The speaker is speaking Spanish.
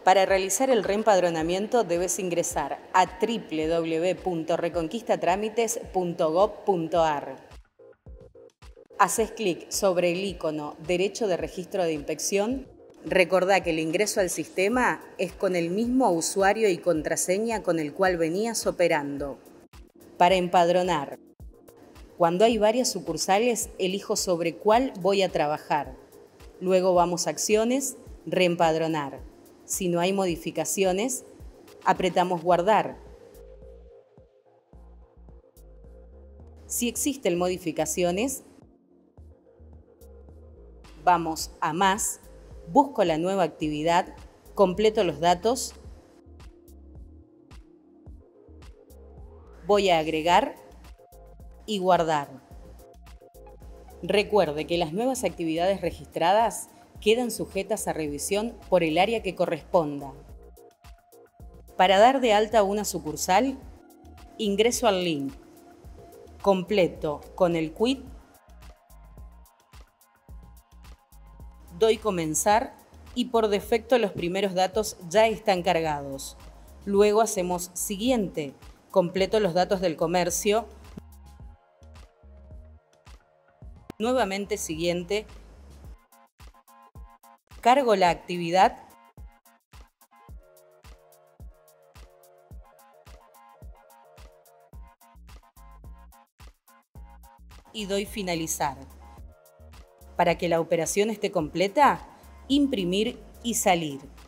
Para realizar el reempadronamiento debes ingresar a www.reconquistatrámites.gov.ar. Haces clic sobre el icono Derecho de Registro de Inspección. Recordá que el ingreso al sistema es con el mismo usuario y contraseña con el cual venías operando. Para empadronar. Cuando hay varias sucursales, elijo sobre cuál voy a trabajar. Luego vamos a Acciones, Reempadronar. Si no hay modificaciones, apretamos Guardar. Si existen modificaciones, vamos a Más, busco la nueva actividad, completo los datos, voy a Agregar y Guardar. Recuerde que las nuevas actividades registradas quedan sujetas a revisión por el área que corresponda. Para dar de alta una sucursal, ingreso al link, completo con el quit, doy Comenzar y por defecto los primeros datos ya están cargados. Luego hacemos Siguiente, completo los datos del comercio, nuevamente Siguiente, cargo la actividad y doy Finalizar. Para que la operación esté completa, imprimir y salir.